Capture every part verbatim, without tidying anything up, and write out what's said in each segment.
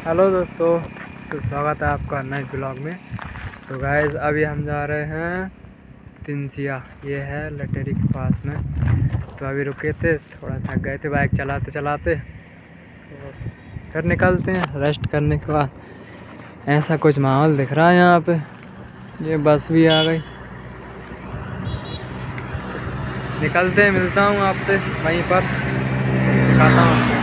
Hello दोस्तों, तो स्वागत है आपका नए ब्लॉग में। सो गाइस, अभी हम जा रहे हैं तिनसिया, ये है लटेरी के पास में। तो अभी रुके थे, थोड़ा थक गए थे बाइक चलाते चलाते, तो फिर निकलते हैं रेस्ट करने के बाद। ऐसा कुछ माहौल दिख रहा है यहाँ पे। ये बस भी आ गई, निकलते हैं, मिलता हूँ आपसे वहीं पर, दिखाता हूँ आपको।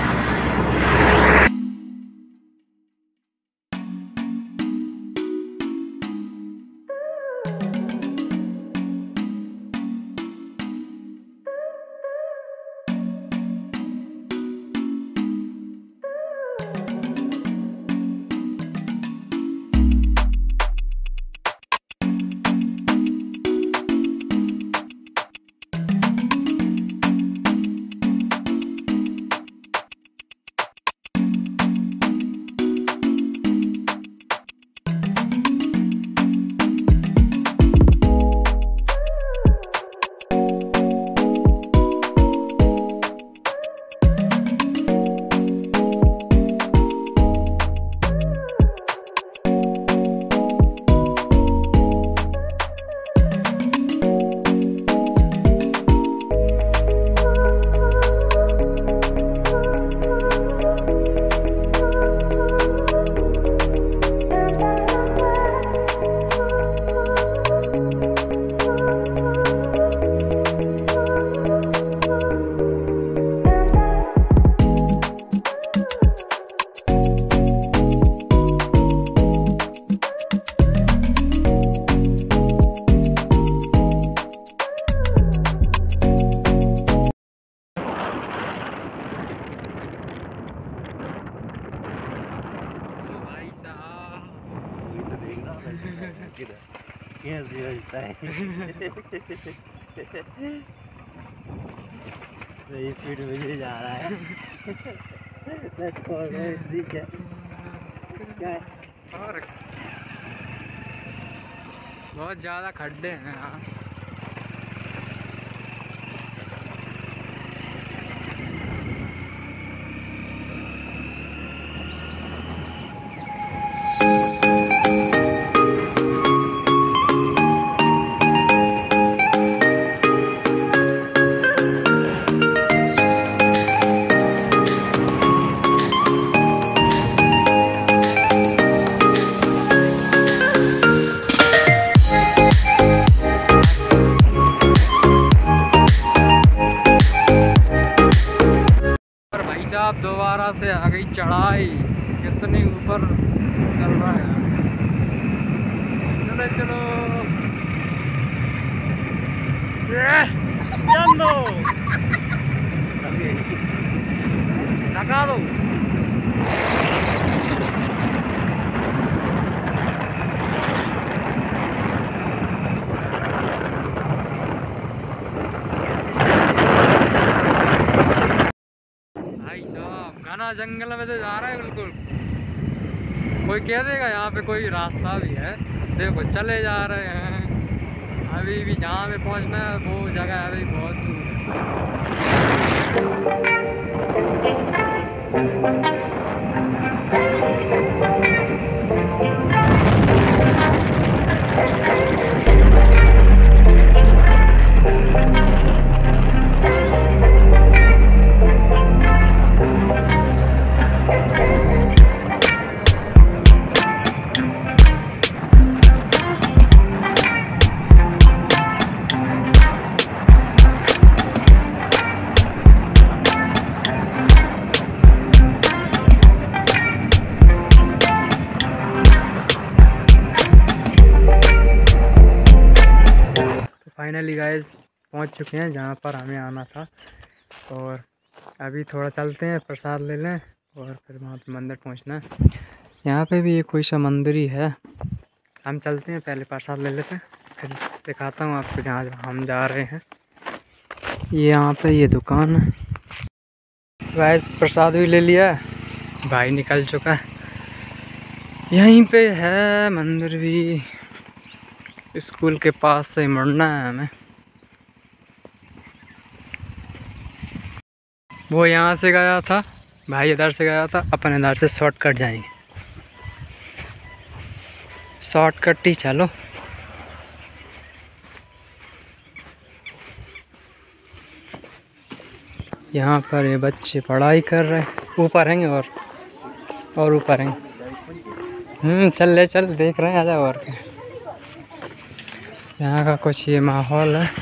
सही स्पीड में जा रहा है। और बहुत ज़्यादा खड्डे हैं यहाँ। साहब दोबारा से आ गई चढ़ाई, कितनी ऊपर चल रहा है। चलो चलो चलो लगा दो। घना जंगल में तो जा रहा है बिल्कुल। कोई कह देगा यहाँ पे कोई रास्ता भी है। देखो चले जा रहे हैं। अभी भी जहाँ पे पहुँचना है वो जगह अभी बहुत दूर है। फाइनली गाइस पहुंच चुके हैं जहां पर हमें आना था। और अभी थोड़ा चलते हैं, प्रसाद ले लें और फिर वहां पे मंदिर पहुंचना है। यहाँ पे भी ये कोई सा मंदिर ही है। हम चलते हैं, पहले प्रसाद ले लेते हैं, फिर दिखाता हूँ आपको जहाँ हम जा रहे हैं। ये यहाँ पे ये दुकान है गाइस। प्रसाद भी ले लिया, भाई निकल चुका है। यहीं पे है मंदिर भी। स्कूल के पास से मुड़ना है हमें। वो यहाँ से गया था, भाई इधर से गया था, अपन इधर से शॉर्टकट जाएंगे। शॉर्टकट ही चलो। यहाँ पर ये बच्चे पढ़ाई कर रहे हैं। ऊपर हैं और और ऊपर हैं। हम्म चल ले चल, देख रहे हैं, आजा। और क्या, यहाँ का कुछ ये माहौल है।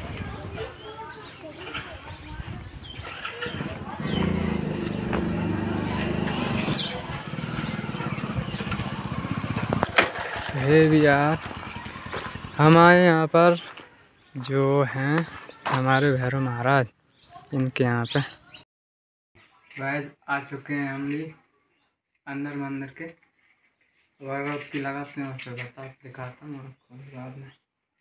सही यार, हम आए यहाँ पर जो हैं हमारे भैरव महाराज, इनके यहाँ पे गाइस आ चुके हैं हम भी अंदर मंदिर के। अगरबत्ती लगाते हैं और फिर बता दिखाता हूँ आपको बाद में।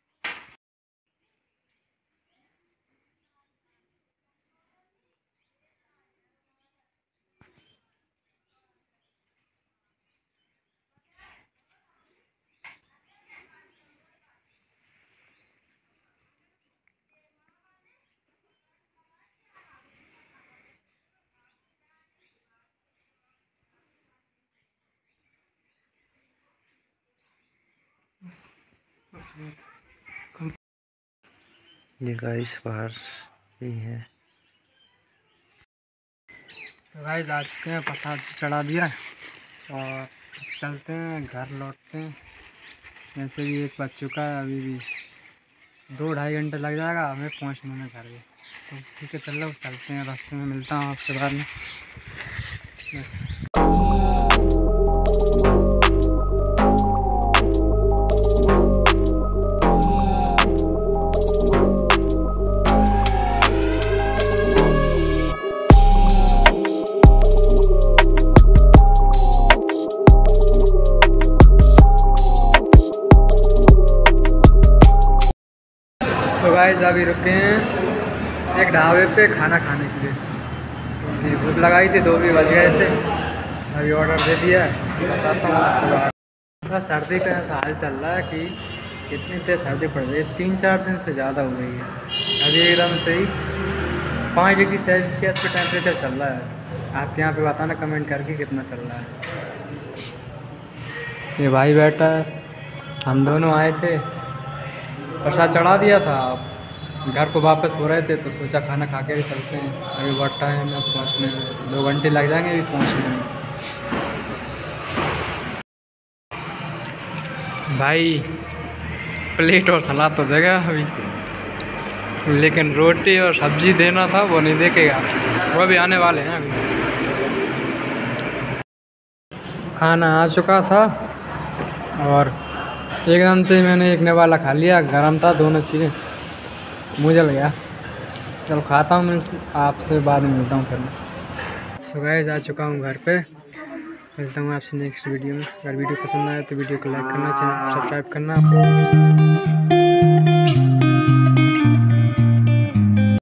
ये गाइस बाहर ही है। तो गाइस आ चुके हैं, प्रसाद चढ़ा दिया और चलते हैं घर, लौटते हैं। वैसे भी एक बज चुका है, अभी भी दो ढाई घंटे लग जाएगा हमें पहुंचने में घर भी। तो ठीक है चलो चलते हैं, रास्ते में मिलता हूँ आपसे बाद में। तो गाइस अभी रुके हैं एक ढाबे पे खाना खाने के लिए। भूख लगाई थी, दो भी बज गए थे। अभी ऑर्डर दे दिया, बताता हूँ आपको। थोड़ा सर्दी का ऐसा हाल चल रहा है कि कितनी तेज सर्दी पड़ रही है, तीन चार दिन से ज़्यादा हो गई है। अभी एकदम से ही पाँच डिग्री सेल्सियस का टेम्परेचर चल रहा है। आपके यहाँ पे बताना कमेंट करके कितना चल रहा है। ये भाई बैठा है, हम दोनों आए थे, प्रसाद चढ़ा दिया था, घर को वापस हो रहे थे तो सोचा खाना खा के भी चलते हैं। अभी बहुत टाइम है पहुंचने में, दो घंटे लग जाएंगे अभी पहुंचने में। भाई प्लेट और सलाद तो देगा अभी, लेकिन रोटी और सब्जी देना था वो नहीं देखेगा, वो भी आने वाले हैं अभी। खाना आ चुका था और एकदम से मैंने एक निवाला खा लिया, गरम था दोनों चीज़ें, मुँह जल गया। चलो खाता हूँ, मैं आपसे बाद में मिलता हूँ फिर मैं। सो गाइस आ चुका हूँ घर पे, मिलता हूँ आपसे नेक्स्ट वीडियो में। अगर वीडियो पसंद आए तो वीडियो को लाइक करना, चैनल को सब्सक्राइब करना।